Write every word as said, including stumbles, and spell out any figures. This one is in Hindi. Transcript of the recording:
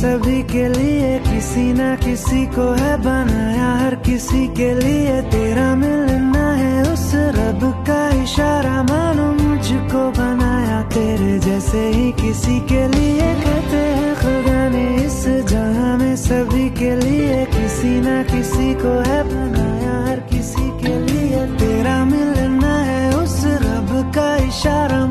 सभी के लिए किसी ना किसी को है बनाया, हर किसी के लिए तेरा मिलना है उस रब का इशारा, मानो मुझको बनाया तेरे जैसे ही किसी के लिए। कहते हैं खुदा ने इस जहां में सभी के लिए किसी ना किसी को है बनाया, हर किसी के लिए तेरा मिलना है उस रब का इशारा,